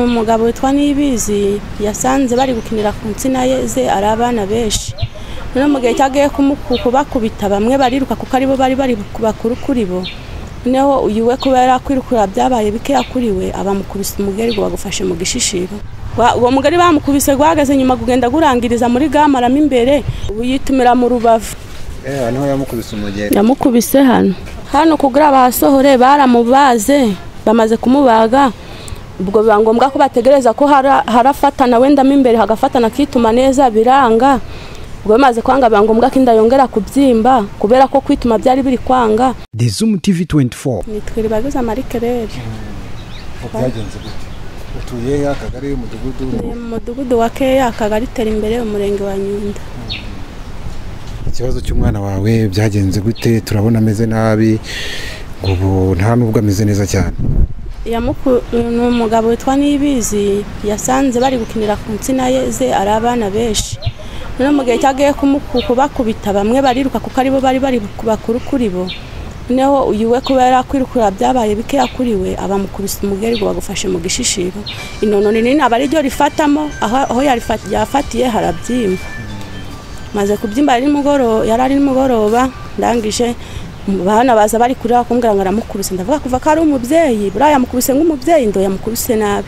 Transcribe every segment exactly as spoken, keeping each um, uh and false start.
Umugabo witwa Nibizi yasanze bari gukinira ku nsina ze ari abana benshi. None mu gihe cyagiye kumukubita bamwe bariruka kuko aribo bari bari bakuru kuri bo. Neho uyuwe kubera kwirukura byabaye bike yakuriwe abamukubise umugeri ngo bagufashe mu gishishiro. Uwo mugari bamukubise gwagaze nyuma kugenda gurangiriza muri gamaramo imbere uyitumira mu Rubavu. Eh hano yamukubise umugeri. Yamukubise hano. Hano kugira basohore baramubaze bamaze kumubaga. Ubwo bangombwa ko bategereza ko harafatana wenda mimbere hagafatana kituma neza biranga. Ubwo bamaze kwanga bangombwa ko inda yongera kubyimba kubera ko kwituma byari biri kwanga. The Zoom T V twenty-four. Nitwiri baguza Marikerere. Byagenze gute? Utuye akagari umudugudu. Mu mudugudu wa Keya akagari tera imbere umurenge wa Nyunda. Ikibazo cy'umwana wawe byagenze gute? Turabona ameze nabi. Ngo nta nubwo ameze neza cyane. Yamuku n'umugabo witwa Nibizi yasanze bari gukinira ku nsina ze ari abana benshi. None mu gihe cyagiye kumukubita bamwe bariruka kuko aribo bari bari bakuru kuri bo. Neho uyuwe kubera kwirukura byabaye bike yakuriwe abamukubise umugeri ngo bagufashe mu gishishiro. Inono nini abari ryo rifatamo aho yafatiye harabyimba. Maze kubyimba ari mugoro yarari mugoroba ndangije bana baza bari kurira kumbwira ngo aramukubise ndavuga kuva ko ari umubyeyi buraya yamukubise ng'umubyeyi ndo yamukubise nabi.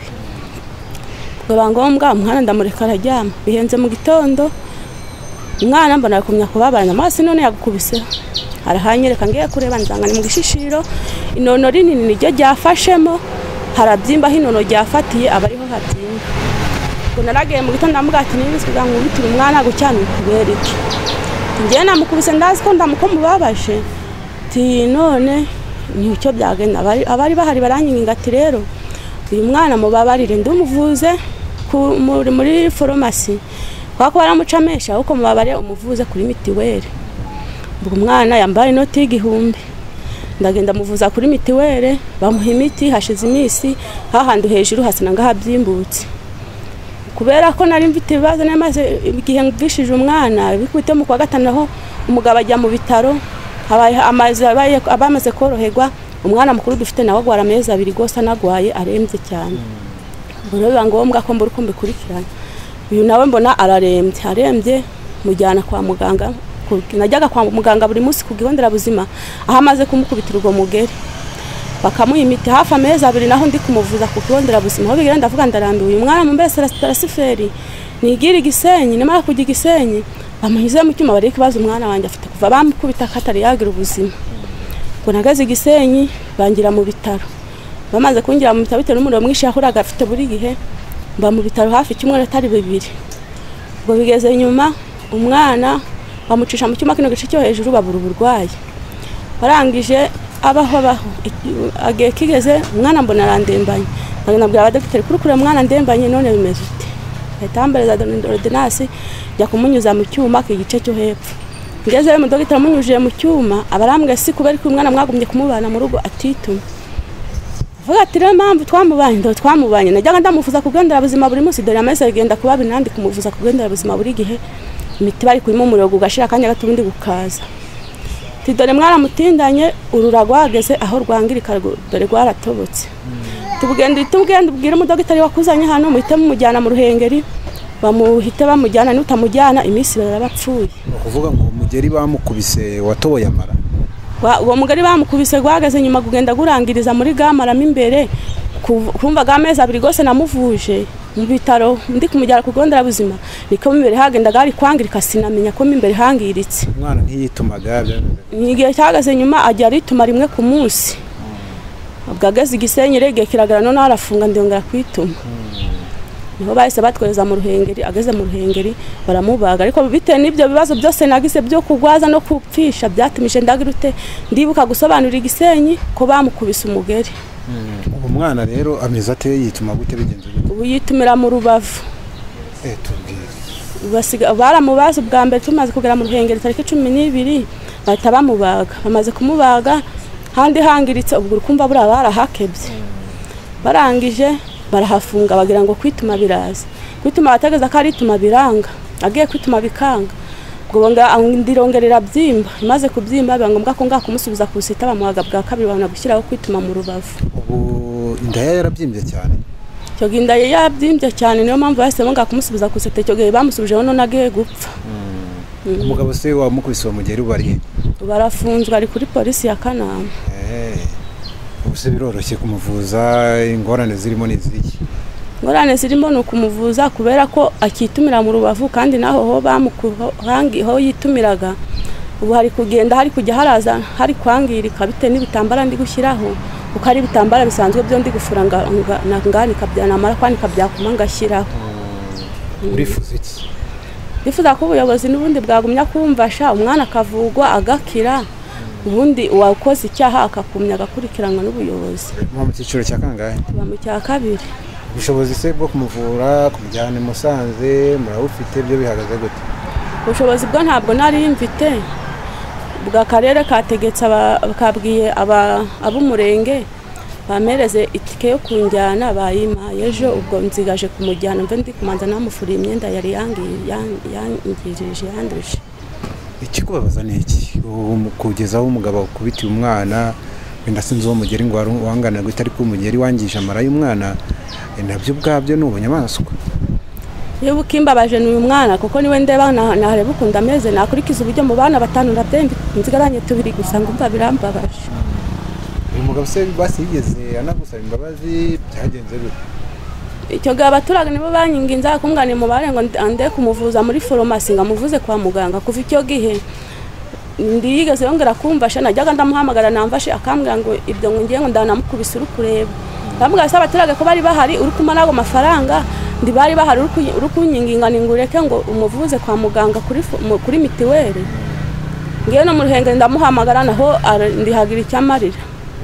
Ngo bangombwa umwana ndamureka araryama bihenze mu gitondo umwana mbona kumya kubabana amaso none yagukubise arahanyereka ngiye kureba nzanga ni mu gishishiro inono rinini niryo ryafashemo harabyimba hinono ryafatiye abariho habyimba. Ngo naragiye mu gitondo ndamuga ati nibiswe ngubitira umwana gucyana kubera iki ngiye namukubise ndazi ko ndamukomubabashe ti none nicyo byagenda abari bahari baranyinga ati rero uyu mwana mubabarire ndumuvuze muri muri farumasi kwako baramucamesha uko mubabare umuvuze kuri mitiwere. Ubwo umwana yambaye inoti y'igihumbi ndagenda muvuza kuri mitiwere bamuha imiti hashize imisi hahandu hejuru hasana ngahabyimbutse kubera ko nari mfite ibibazo namaze igihe ngvishije umwana bikubite mu kwa gatanu aho umugabo ajya mu bitaro habaye amazi abamaze koroherwa umwana mukuru dufite nawe gwara amezi abiri gose anagwaye arembye cyane. Ubwo biba ngombwa ko mbura uko mbikurikirana. Uyu nawe mbona ararembye arembye mujyana kwa muganga najyaga kwa muganga buri munsi kugihondera buzima aho amaze kumukubitira urwo mugeri bakamuha imiti hafi amezi abiri naho ndi kumuvuza ku kihondera buzima aho bigira ndavuga ndarambiwe uyu mwana mu mbese rasiferi nigira Gisenyi nimara kujya Gisenyi bamuhize mu cyuma bari kibazo umwana wanjye afite kuva bamukubita katari yagira ubuzima. Ngo nagaze Gisenyi bangira mu bitaro bamaze kungira mu bitaro bitewe n'umuriro mwinshi yahoraga afite buri gihe mba mu bitaro hafi cyumwe atari bibiri. Ubwo bigeze nyuma umwana bamucisha mu cyuma kino gice cyo hejuru babura uburwayi barangije abaho abaho agiye kigeze umwana mbona arandembanye nabwira abadokiteri kuri kure umwana ndembanye none bimeze ute etambereza ordonnance ya kumunyuza mu cyuma kigice cyo hepfo ngeze mu dogiteri munyuje mu cyuma abarambwe si kubera ko umwana mwagumye kumubana mu rugo atituma vuga ati rero mpamvu twamubanye ndo twamubanye najyaga ndamuvuza kugendera buzima buri munsi dore amese agenda kuba binandi kumuvuza kugendera buzima buri gihe imiti bari kurimo umuriro gugashira kanya gatundi gukaza tidore mwara mutindanye ururagwageze aho rwangirika dore rwaratobotse tubugenda tubugenda ubwira mu dogiteri wakuzanye hano muhite mumujyana mu ruhengeri bamuhite bamujyana n'utamujyana imisi barabapfuye. Kuvuga ngo umugeri bamukubise watoboye amara uwo mugari bamukubise gwagaze nyuma kugenda gurangiriza muri gamaramo imbere kumva gameza abiri gose namuvuje mu bitaro ndi kumujyara kugondera buzima niko imbere hagenda gari kwangirika sinamenya ko imbere hangiritse umwana ntiyitumaga nigiye cyagaze nyuma ajya rituma rimwe ku munsi ubwagaze Gisenyi rege kiragara none arafunga ndongera kwituma niho bahise batwereza mu ruhengeri ageze mu ruhengeri baramubaga ariko bitewe n'ibyo bibazo byose nagise byo kugwaza no kupfisha byatumije ndagirute ndibuka gusobanura Gisenyi ko bamukubise umugeri. Ubu mwana rero ameze ate yituma gute bigenze gute? Ubu yitumira mu Rubavu. Eh tubwire. Basiga baramubaza bwa mbere tumaze kugera mu ruhengeri tariki cumi n'ibiri bahita bamubaga bamaze kumubaga handi hangiritse ubwo kumva bura barahakebye barangije barahafunga bagira ngo kwituma biraza kwituma bategeza ko ari ituma biranga agiye kwituma bikanga ngo nga ndirongerera byimba imaze kubyimba bangombwa ko ngakumusubiza ku sita bamuhaga bwa kabiri bana gushyiraho kwituma mu Rubavu. Ubu indaya yarabyimbye cyane cyo ginda yabyimbye cyane niyo mpamvu bahise bonga kumusubiza ku sete cyo gihe bamusubije none nagiye gupfa. Umugabo se wamukubise mugeri bari barafunzwe ari kuri polisi ya Kanama. Eh ubuse biroroshye kumuvuza ingorane zirimo n'iziki? Ngorane zirimo no kumuvuza kubera ko akitumira mu Rubavu kandi naho ho bamukuhangi ho yitumiraga ubu hari kugenda hari kujya haraza hari kwangirika bite n'ibitambara ndi gushyiraho uko ari bitambara bisanzwe byo ndi gufuranga ngani kabyana mara kwani kabyakuma ngashyiraho. Urifuza iki? Bifuza ko ubuyobozi n'ubundi bwagumya kumvasha umwana akavugwa agakira ubundi wakoze icyaha akakumya agakurikiranwa n'ubuyobozi. Mu cyiciro cya kangahe? Mu cya kabiri. Ubushobozi se bwo kumuvura kumujyana Musanze murawufite byo bihagaze gute? Ubushobozi bwo ntabwo nari mfite bwa karere kategetse bakabwiye aba abumurenge bamereze itike yo kunjyana bayima ejo ubwo nzigaje kumujyana mve ndi kumanza namufuriye imyenda yari yangirije yanduje. Ikikubabaza ni iki kugezaho umugabo ukubitiye umwana wenda sinzi uwo mugeri ngo wangana gute ariko umugeri wangije amara y'umwana nabyo bwabyo n'ubunyamaswa. Yewe ukimbabaje n'uyu mwana kuko niwe ndeba nahareba ukunda ameze nakurikiza uburyo mu bana batanu ndabyembi nzigaranye tubiri gusa ngumva birambabaje. Uyu mugabo se basi yigeze anagusaba imbabazi byagenze gute? Icyo gaba abaturage nibo banyinginza kumgane mu bare ngo ande kumuvuza muri farumasi ngamuvuze kwa muganga kuva icyo gihe ndiyigeze yongera kumvasha najyaga ndamuhamagara namfashe akambwira ngo ibyo ngo ngiye ngo ndanamukubise uri kureba ndamuga saba abaturage ko bari bahari uri kuma nago mafaranga ndi bari bahari uri kunyinginga ningureke ngo umuvuze kwa muganga kuri kuri mitiwere ngiye no mu ruhenge ndamuhamagara naho ndihagira icyamarira.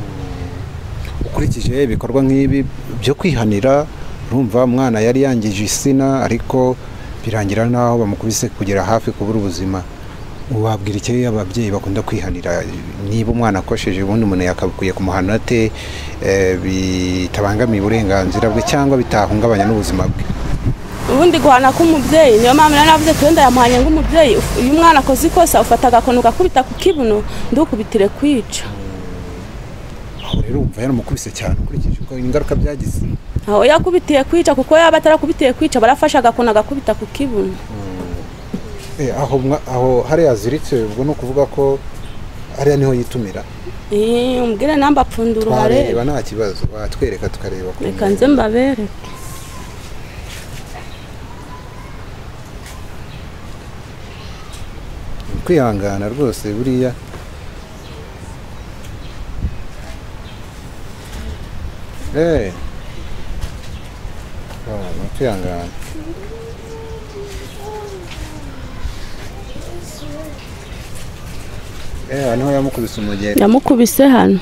Ukurikije ibikorwa nk'ibi byo kwihanira urumva umwana yari yangije isina ariko birangira naho bamukubise kugera hafi kubura ubuzima. Wabwira iki ababyeyi bakunda kwihanira niba umwana akosheje ubundi umuntu yakabukuye kumuhana ate bitabangamiye uburenganzira bwe cyangwa bitahungabanya n'ubuzima bwe? Ubundi guhana k'umubyeyi niyo mpamvu navuze twenda yamuhanye ng'umubyeyi uyu mwana akoze ikosa ufata agakono gakubita ku kibuno ndukubitire kwica. Aho rero umva yaramukubise cyane ukurikije uko ingaruka byagize. Aho yakubitiye kwica kuko yaba atarakubitiye kwica barafasha agakono gakubita ku kibuno. Eh aho aho hari aziritse ubwo no kuvuga ko ari niho yitumira. Eh umbwire namba pfundura hare. Bareba nta kibazo batwereka tukareba ko. Reka nze mbabere. Kwihangana rwose buriya Eh Ah, kwihangana. Eh niho yamukubise umugeri. Yamukubise hano.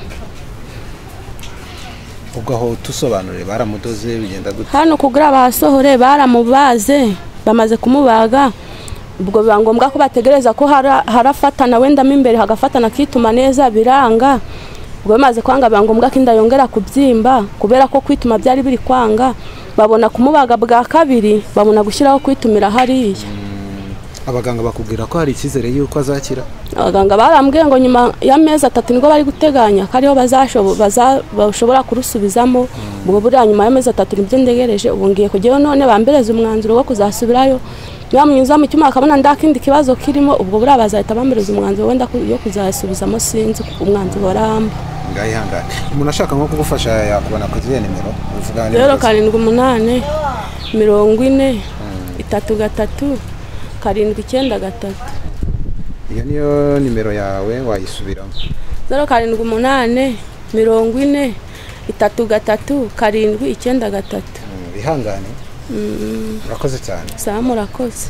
Ubwo aho tusobanure baramudoze bigenda gute? Hano kugura basohore baramubaze bamaze kumubaga ubwo bibangombwa ko bategereza ko harafatana wenda mimbere hagafatana kituma neza biranga ubwo bamaze kwanga bibangombwa ko inda yongera kubyimba kubera ko kwituma byari biri kwanga babona kumubaga bwa kabiri babona gushyiraho kwitumira hariya. Abaganga bakubwira ko hari ikizere yuko azakira? Abaganga barambwiye ngo nyuma y'amezi atatu nibwo bari guteganya kariho bazashobora bashobora kurusubizamo ubwo buri nyuma y'amezi atatu nibyo ndegereje ubu ngiye kujyayo none bambereza umwanzuro wo kuzasubirayo yamunyuza mu cyuma akabona ndakindi kibazo kirimo ubwo buri bazahita bambereza umwanzuro wenda yo kuzasubizamo sinzi umwanzuro waramba. Ngayihangane umuntu ashaka nko kugufasha yakubona ku ziye nimero uvugana zero karindwi umunani mirongo ine itatu gatatu karindwi icyenda gatatu. Iyo niyo nimero yawe wayisubiramo? zero karindwi umunani mirongo ine itatu gatatu karindwi icyenda gatatu. Ihangane. Murakoze cyane. Sawa murakoze.